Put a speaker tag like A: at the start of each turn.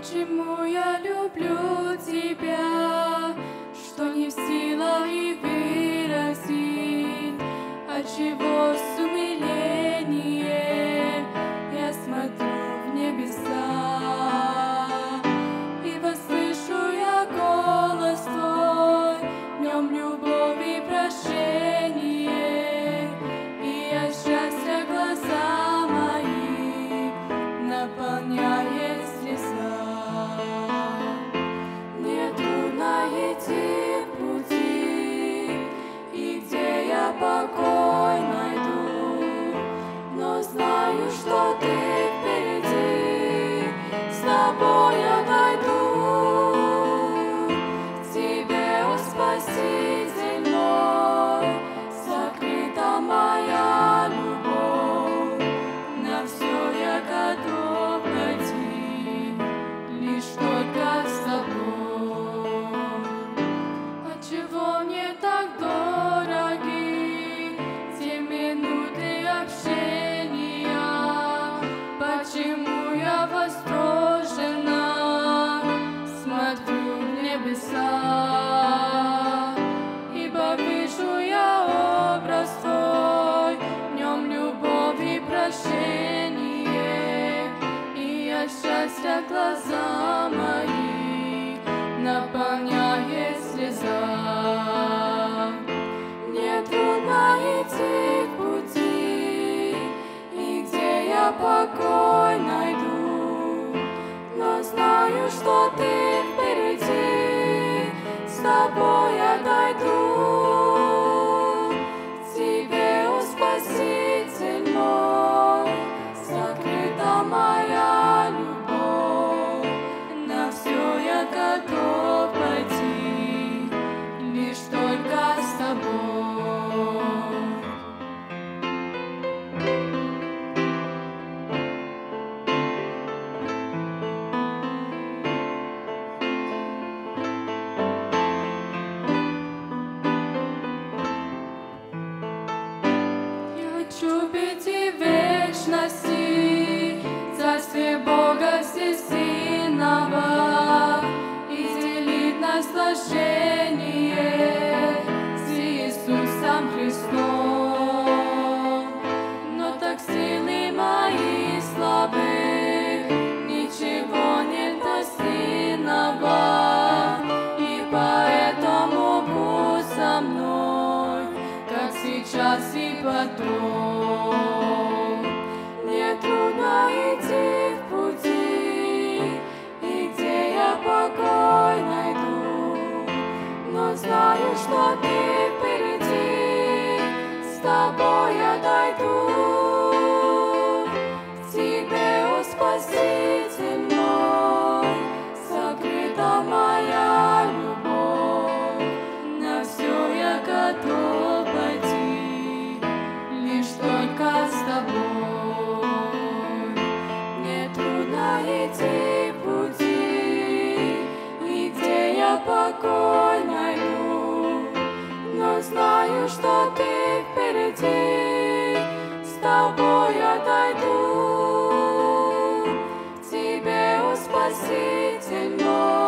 A: Почему я люблю тебя, что не в силах и выразить, отчего с умилением я смотрю в небеса, ибо слышу я голос Твой, в нем любовь и прощение, и от счастья глаза мои наполняет слеза. Идти пути, и где я покой найду, но знаю, что Ты впереди, с Тобой я дойду. Тебе, о Спаситель мой, сокрыта моя любовь, на все я готов пойти, лишь только с Тобой. Чего мне так дороги те минуты общения? Почему я восторженно смотрю в небеса? Ибо вижу я образ Твой, в нем любовь и прощение, и от счастья глаза мои наполняет слеза. Мне трудно идти в пути, и где я покой найду, но знаю, что Ты впереди, с Тобой я дойду. Тебе, о Спаситель мой, сокрыта моя любовь, на все я готов пойти, лишь только с Тобой. Я хочу пяти вечности, царствие Бога Всесильного, и делить наслаждение с Иисусом Христом. Но так силы мои слабы, ничего нет достигного, и поэтому будь со мной, как сейчас и потом. Мне трудно идти в пути, и где я покой найду, но знаю, что Ты впереди, с Тобой я дойду. Тебе, о Спаситель мой, сокрыта моя любовь, на все я готов пойти, лишь только с Тобой. Мне трудно идти в пути, и где я покой найду, но знаю, что Ты впереди, с Тобой я дойду. Тебе, о Спаситель мой,